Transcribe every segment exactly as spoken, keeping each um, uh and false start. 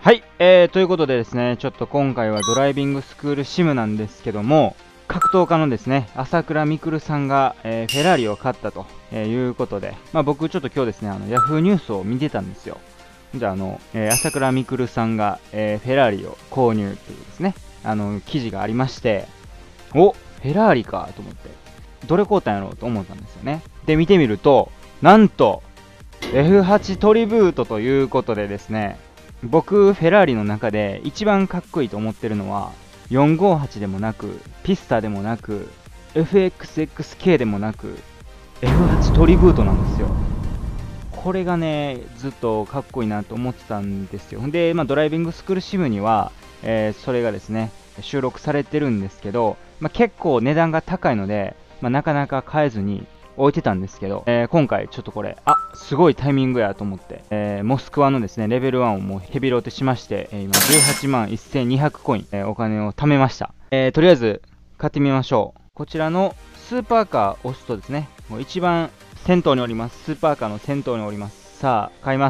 はい、えー、ということでですね、ちょっと今回はドライビングスクールシムなんですけども、格闘家のですね、朝倉未来さんが、えー、フェラーリを買ったと、えー、いうことで、まあ僕ちょっと今日ですね、あの、ヤフーニュースを見てたんですよ。じゃあ、あの、えー、朝倉未来さんが、えー、フェラーリを購入というですね、あの、記事がありまして、お、フェラーリかと思って、どれ買うたんやろうと思ったんですよね。で、見てみると、なんと、エフはち トリブートということでですね、僕、フェラーリの中で一番かっこいいと思ってるのは、よんごーはちでもなく、ピスタでもなく、エフエックスエックスケー でもなく、エフはち トリブートなんですよ。これがね、ずっとかっこいいなと思ってたんですよ。で、まあ、ドライビングスクールシムには、えーそれがですね、収録されてるんですけど、まあ、結構値段が高いので、まあ、なかなか買えずに置いてたんですけど、えー今回ちょっとこれ、あ、すごいタイミングやと思って、えーモスクワのですね、レベルワンをもうヘビロテしまして、えー今じゅうはちまんせんにひゃくコイン、えーお金を貯めました。えーとりあえず買ってみましょう。こちらのスーパーカーを押すとですね、もう一番先頭におります。スーパーカーの先頭におります。さあ、買います。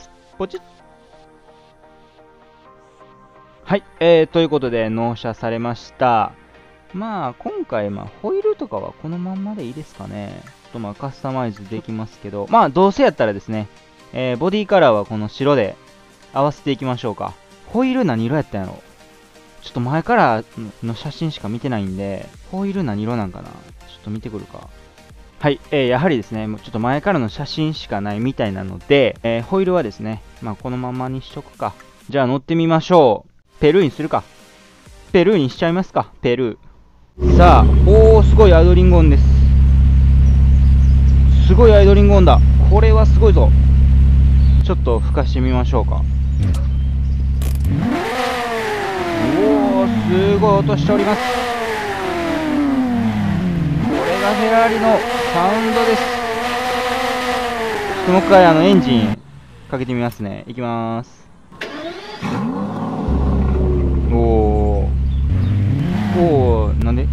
ポチッ。はい、えー、ということで納車されました。まあ、今回、まあ、ホイールとかはこのまんまでいいですかね。ちょっとまあ、カスタマイズできますけど、まあ、どうせやったらですね、えー、ボディカラーはこの白で合わせていきましょうか。ホイール何色やったんやろ。ちょっと前からの写真しか見てないんで、ホイール何色なんかな。ちょっと見てくるか。はい、えー、やはりですね、もうちょっと前からの写真しかないみたいなので、えー、ホイールはですね、まあ、このままにしとくか。じゃあ乗ってみましょう。ペルーにするか。ペルーにしちゃいますか。ペルー。さあ、おー、すごいアイドリング音です。すごいアイドリング音だ。これはすごいぞ。ちょっと吹かしてみましょうか。おー、すごい音しております。これがフェラーリのサウンドです。ちょっともう一回あのエンジンかけてみますね。いきまーす。おー。おー、なんで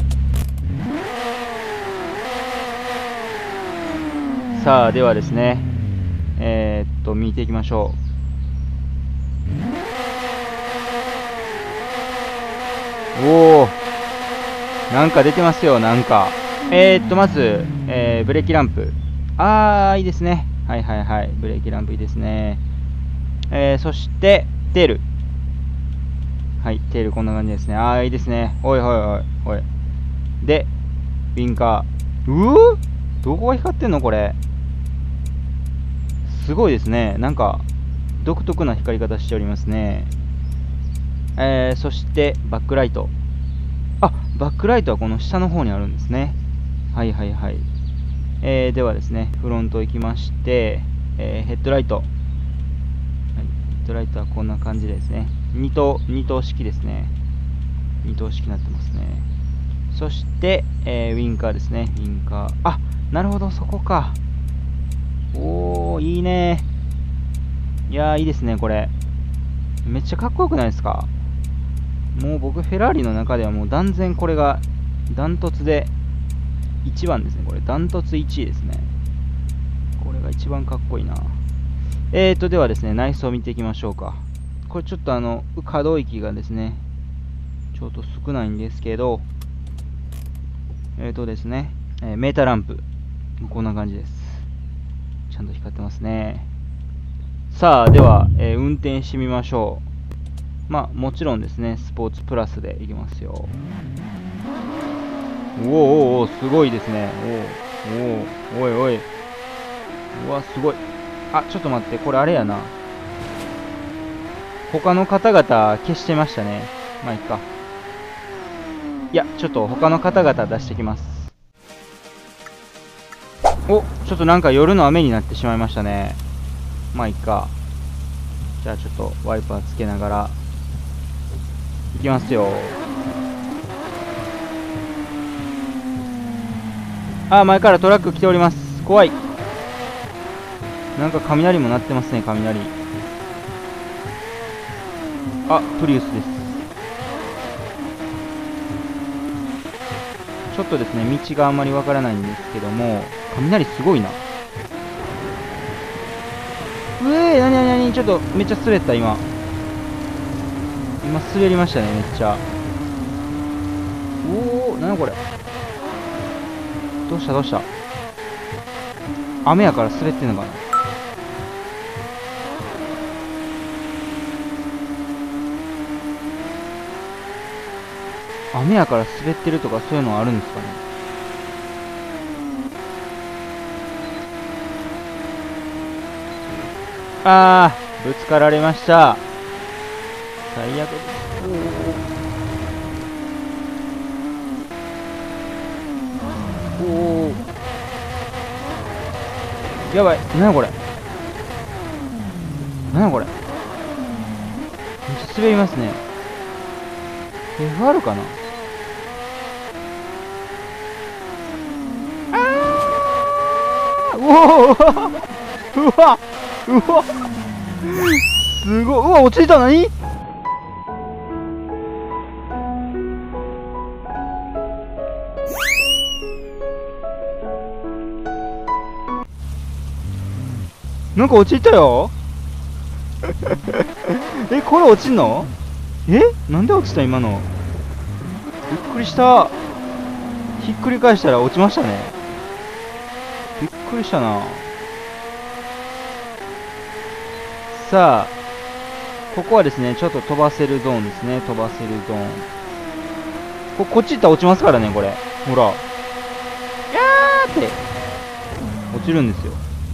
さあ、ではですね、えー、っと、見ていきましょう。おー、なんか出てますよ、なんか。えー、っと、まず、えー、ブレーキランプ。あー、いいですね。はいはいはい、ブレーキランプいいですね。えー、そして、テール。はい、テールこんな感じですね。あー、いいですね。おいおいおいおい。で、ウィンカー。うーどこが光ってんのこれ。すごいですね。なんか、独特な光り方しておりますね。えー、そして、バックライト。あ、バックライトはこの下の方にあるんですね。はいはいはい。えー、ではですね、フロント行きまして、えー、ヘッドライト。はい、ヘッドライトはこんな感じですね。に灯、に灯式ですね。に灯式になってますね。そして、えー、ウィンカーですね。ウィンカー。あ、なるほど、そこか。おー、いいね。いやー、いいですね、これ。めっちゃかっこよくないですか。もう僕、フェラーリの中ではもう断然これがダントツでいちばんですね。これ、ダントツいちいですね。これが一番かっこいいな。えーと、ではですね、内装を見ていきましょうか。これちょっとあの、可動域がですね、ちょっと少ないんですけど、えーとですね、えーメーターランプ。こんな感じです。ちゃんと光ってますね。さあ、では、えー運転してみましょう。まあ、もちろんですね、スポーツプラスでいきますよ。おーおーおー、すごいですね。おーおー、おいおい。うわ、すごい。あ、ちょっと待って、これあれやな。他の方々消してましたね。まあ、いっか。いや、ちょっと他の方々出してきます。お、ちょっとなんか夜の雨になってしまいましたね。まあ、いっか。じゃあちょっとワイパーつけながら、いきますよ。あ、前からトラック来ております。怖い。なんか雷も鳴ってますね、雷。あ、プリウスです。ちょっとですね、道があんまりわからないんですけども、雷すごいな。うえー、なになになに、ちょっとめっちゃ滑った、今。 今滑りましたね、めっちゃ。おお、なにこれ。どうしたどうした。雨やから滑ってんのかな。雨やから滑ってるとかそういうのあるんですかね。あー、ぶつかられました。最悪です。おお、やばい。なにこれ。なにこれ。めっちゃ滑りますね。エフアール かな。あー、うわうわうわ、すごい。うわ、落ち着いた。何。なんか落ちたよ。え、これ落ちんの。え、なんで落ちた今の。びっくりした。ひっくり返したら落ちましたね。びっくりしたな。さあ、ここはですね、ちょっと飛ばせるゾーンですね。飛ばせるゾーン。こ、こっち行ったら落ちますからね、これ。ほら。やーって落ちるんですよ。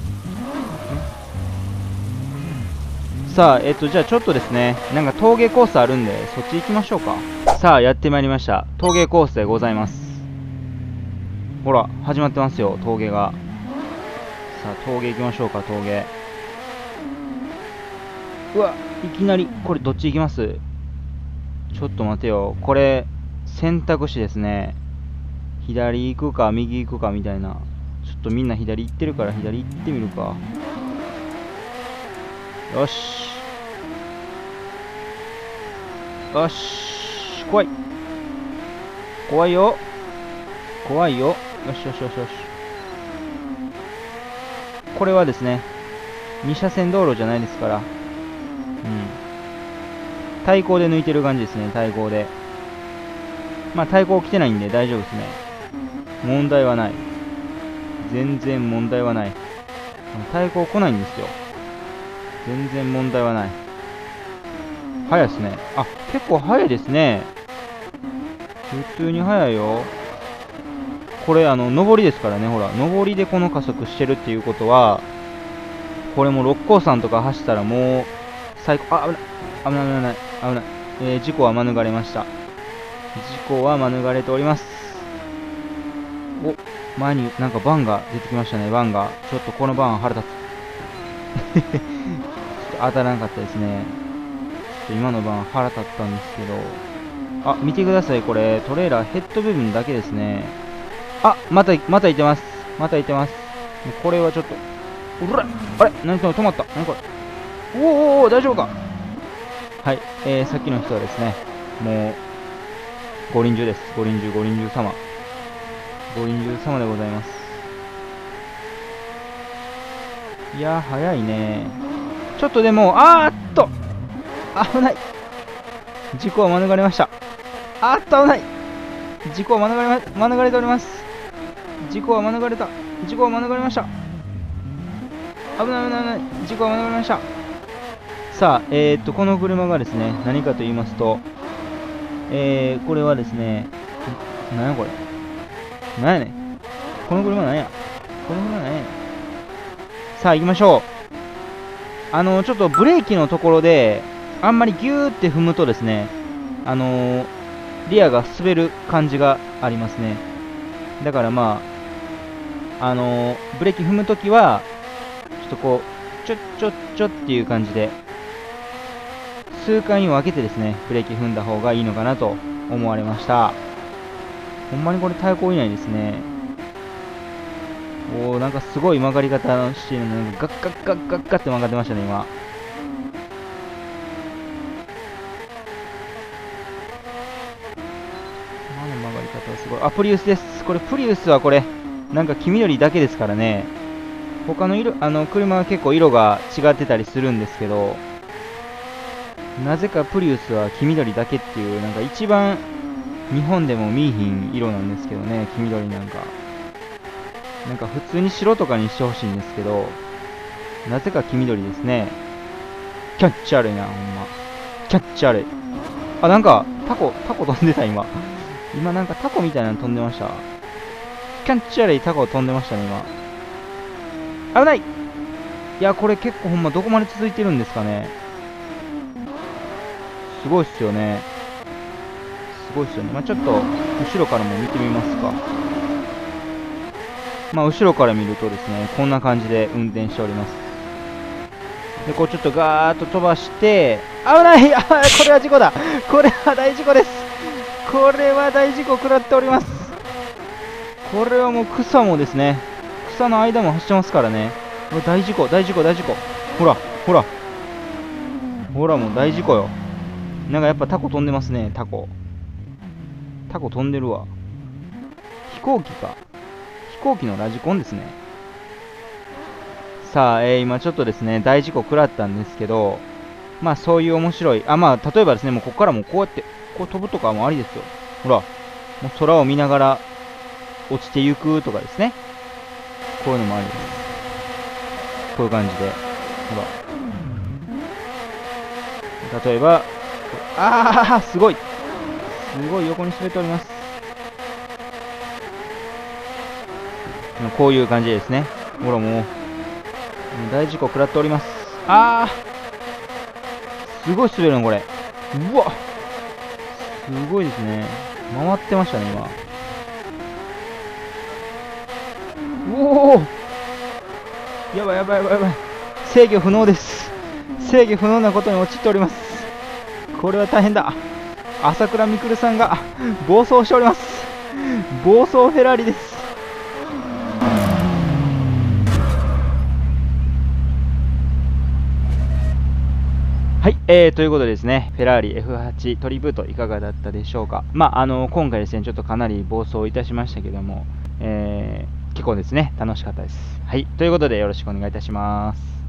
さあ、えっと、じゃあちょっとですね、なんか峠コースあるんで、そっち行きましょうか。さあ、やってまいりました。峠コースでございます。ほら、始まってますよ、峠が。さあ、峠行きましょうか、峠。うわ、いきなり、これどっち行きます？ちょっと待てよ。これ、選択肢ですね。左行くか、右行くかみたいな。ちょっとみんな左行ってるから左行ってみるか。よし。よし。怖い。怖いよ。怖いよ。よしよしよしよし。これはですね、に車線道路じゃないですから。うん。対向で抜いてる感じですね、対向で。まあ、対向来てないんで大丈夫ですね。問題はない。全然問題はない。対向来ないんですよ。全然問題はない。早いですね。あ、結構早いですね。普通に早いよ。これ、あの、上りですからね、ほら。上りでこの加速してるっていうことは、これも六甲山とか走ったらもう、最高、あ、危ない。危ない危ない危ない。えー、事故は免れました。事故は免れております。お、前になんかバンが出てきましたね、バンが。ちょっとこのバン腹立つ。ちょっと当たらなかったですね。ちょっと今のバン腹立ったんですけど。あ、見てください、これ。トレーラーヘッド部分だけですね。あ、また、またいてます。またいてます。これはちょっと。うら、あれ何か止まった。何これ。おーおーおー、大丈夫か。はい、えー、さっきの人はですね、もう、ご臨終です。ご臨終、ご臨終様。ご臨終様でございます。いやー、早いね。ちょっとでも、あーっと危ない。事故は免れました。あーっと危ない。事故は免れま、免れております。事故は免れた。事故は免れました。危ない危ない危ない。事故は免れました。さあ、えー、っと、この車がですね、何かと言いますと、えー、これはですね、なんやこれ。なんやねん。この車なんや。この車なんやねん。さあ、行きましょう。あの、ちょっとブレーキのところで、あんまりギューって踏むとですね、あのー、リアが滑る感じがありますね。だからまあ、あのー、ブレーキ踏むときは、ちょっとこう、ちょっちょっちょっていう感じで、数回に分けてですね、ブレーキ踏んだ方がいいのかなと思われました。ほんまにこれ対向以内ですね。おー、なんかすごい曲がり方してるのに、ガッガッガッガッガッって曲がってましたね、今。今の曲がり方はすごい。あ、プリウスです。これ、プリウスはこれ、なんか黄緑だけですからね。他の色、あの、車は結構色が違ってたりするんですけど、 なぜかプリウスは黄緑だけっていう、なんか一番日本でも見えひん色なんですけどね、黄緑なんか。なんか普通に白とかにしてほしいんですけど、なぜか黄緑ですね。キャッチ悪いな、ほんま。キャッチ悪い。あ、なんか、タコ、タコ飛んでた、今。今なんかタコみたいなの飛んでました。キャッチ悪いタコ飛んでましたね、今。危ない。いや、これ結構ほんまどこまで続いてるんですかね。すごいっすよね。すごいっすよね。まあちょっと、後ろからも見てみますか。まあ後ろから見るとですね、こんな感じで運転しております。で、こうちょっとガーッと飛ばして、危ない、あ、これは事故だ、これは大事故です、これは大事故食らっております。これはもう草もですね、草の間も走ってますからね、大事故、大事故、大事故、ほら、ほら、ほら、もう大事故よ。なんかやっぱタコ飛んでますね、タコ。タコ飛んでるわ。飛行機か。飛行機のラジコンですね。さあ、えー、今ちょっとですね、大事故食らったんですけど、まあそういう面白い、あ、まあ例えばですね、もうここからもこうやって、こう飛ぶとかもありですよ。ほら、もう空を見ながら落ちていくとかですね。こういうのもありです。こういう感じで。ほら。例えば、ああ、すごい。すごい横に滑っております。こういう感じですね。ほらもう、大事故食らっております。ああ、すごい滑るのこれ。うわ、すごいですね。回ってましたね、今。おお、やばいやばいやばいやばい。制御不能です。制御不能なことに陥っております。これは大変だ。朝倉未来さんが暴走しております。暴走フェラーリです。はい、えー、ということでですね、フェラーリ エフはち トリブートいかがだったでしょうか。まあ、あの、今回ですね、ちょっとかなり暴走いたしましたけども、えー、結構ですね、楽しかったです。はい、ということでよろしくお願いいたします。